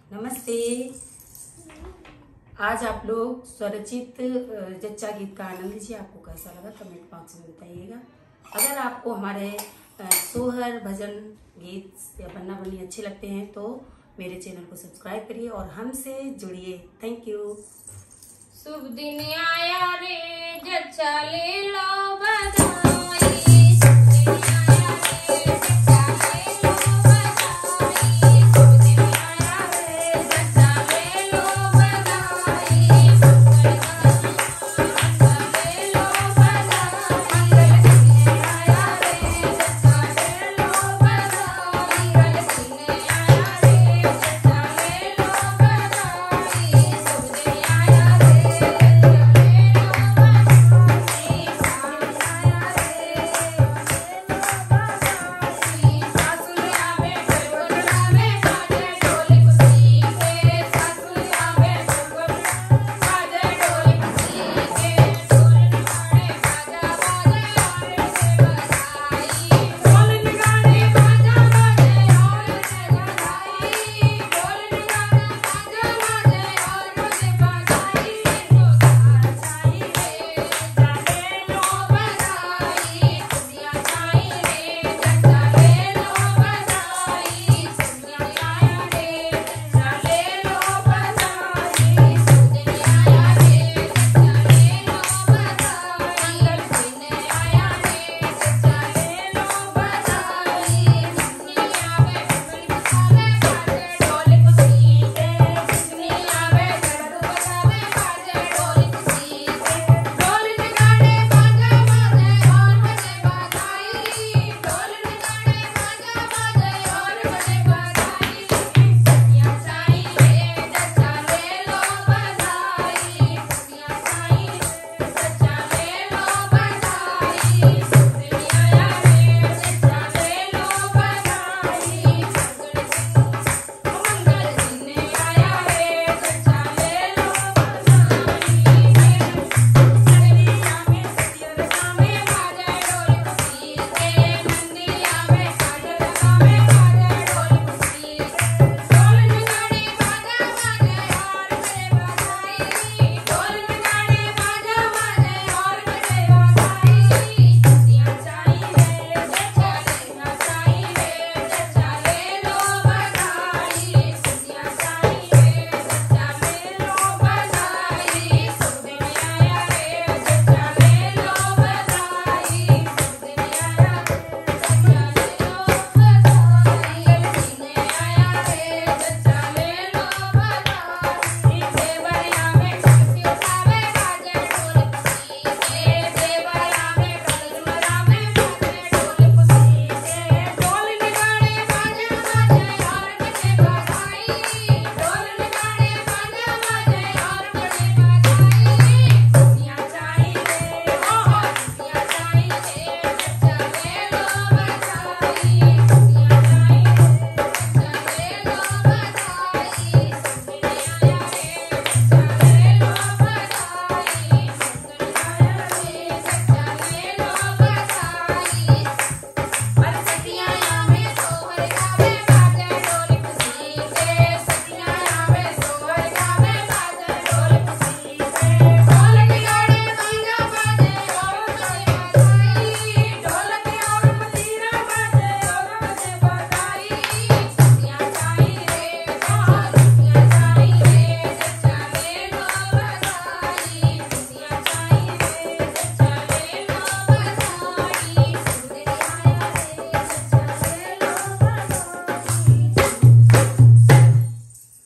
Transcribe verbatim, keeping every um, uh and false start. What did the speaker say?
नमस्ते। आज आप लोग स्वरचित जच्चा गीत का आनंद लीजिए। आपको कैसा लगा कमेंट बॉक्स में बताइएगा। अगर आपको हमारे सोहर भजन गीत या बन्ना बन्नी अच्छे लगते हैं तो मेरे चैनल को सब्सक्राइब करिए और हमसे जुड़िए। Thank you. शुभ दिन आया रे जच्चा ले लो बधाई।